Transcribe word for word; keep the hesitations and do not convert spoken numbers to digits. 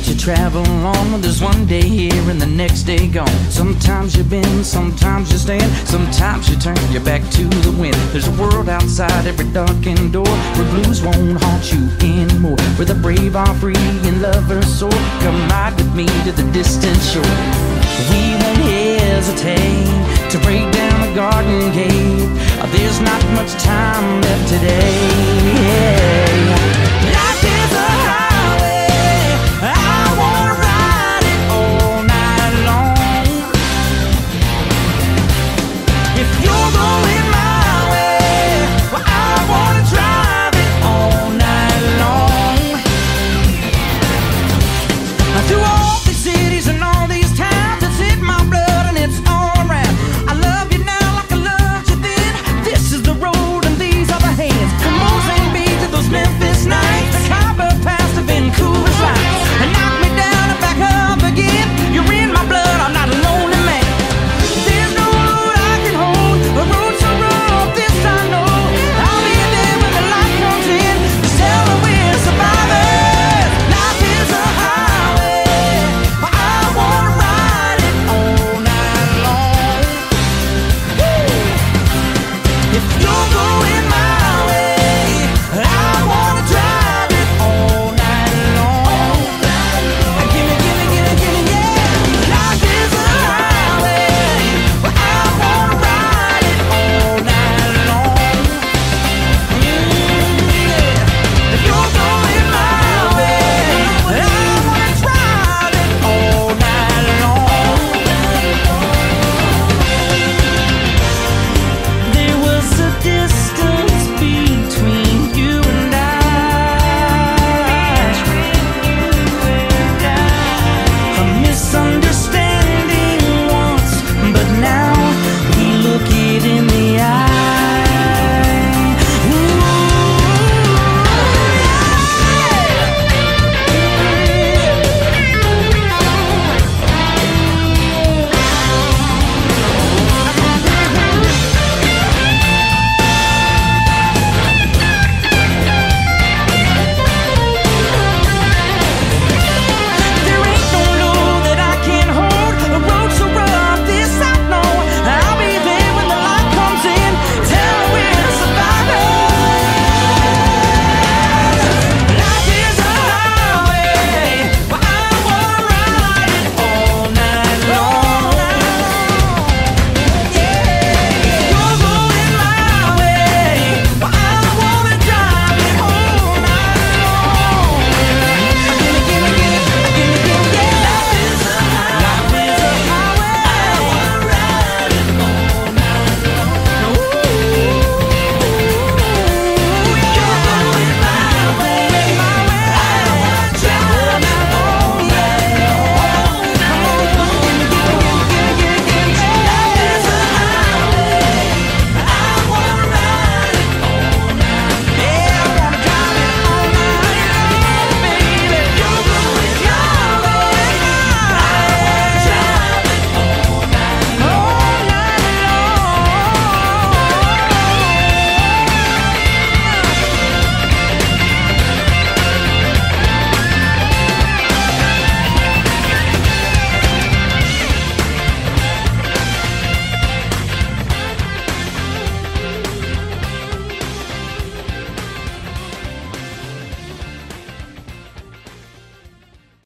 that you travel on. There's one day here and the next day gone. Sometimes you bend, sometimes you stand, sometimes you turn your back to the wind. There's a world outside every darkened door, where blues won't haunt you anymore, where the brave are free and lovers soar. Come ride with me to the distant shore. We won't hesitate to break down the garden gate. There's not much time left today.